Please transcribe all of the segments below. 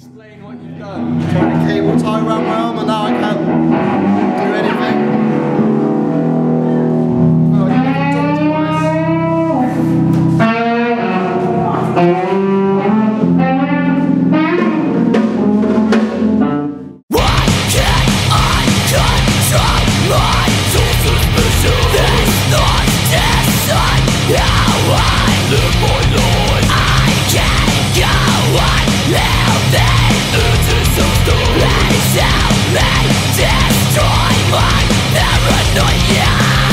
Explain what you've done. Trying to cable tie around my arm and now I can't do anything. Oh, you make it Why can't I control my social vision? This not decide how I live my life. I can't go on living. It is so stupid. Please help me destroy my paranoia.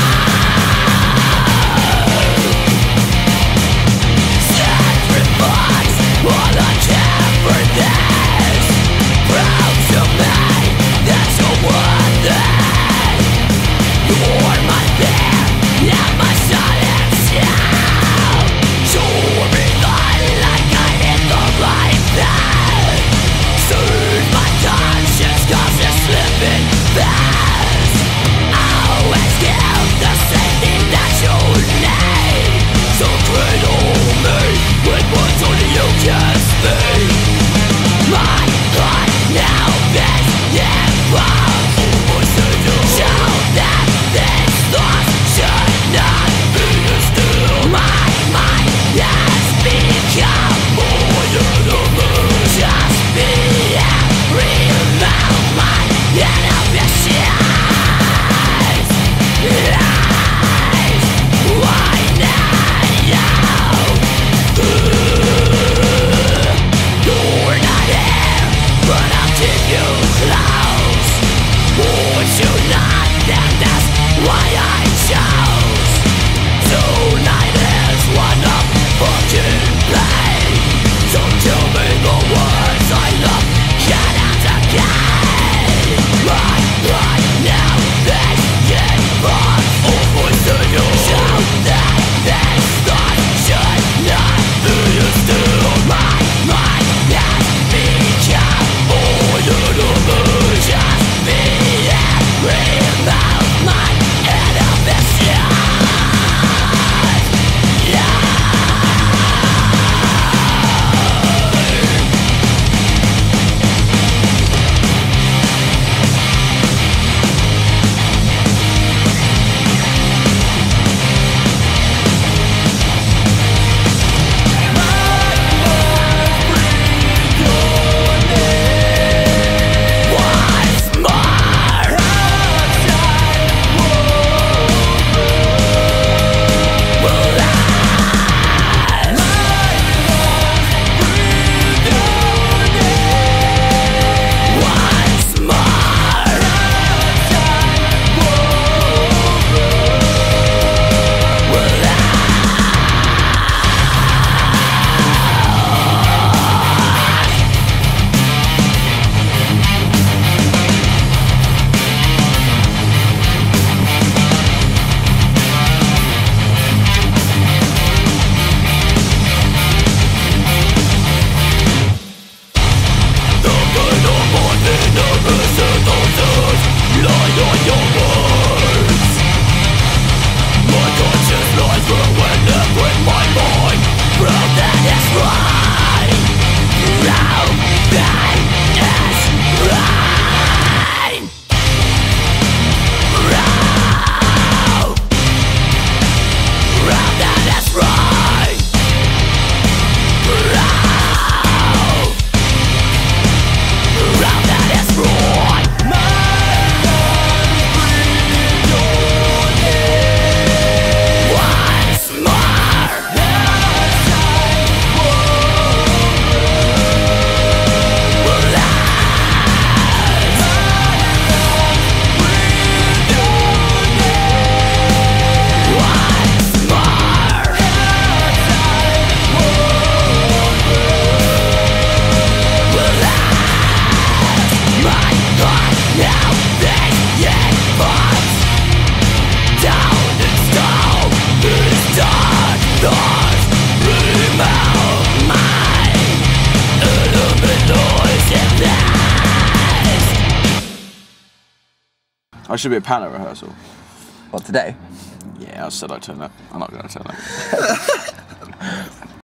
Sacrifice all I care for this. Proud to me, that's so worth it. You're my fear, yeah, my silence, yeah. Show me like I'm in the right path. Soon my conscience cause it's slipping fast. Always give the safety that you need. So cradle me with what's only you can speak. My heart now is involved. Show them this thought should not be still. My mind has become more enemy. Just be remove my inhibitions. Why not you? You're not here, but I'll keep you close. Would you not? Then that's why I chose. Tonight is one of fucking pain. So tell me the words I love get out again. My right now is involved. Oh, voice to you. Show that this thought should not be still. My mind has become more enemy. Just be remove my inhibitions. I should be at piano rehearsal. What, today? Yeah, I said I'd turn up. I'm not going to turn up.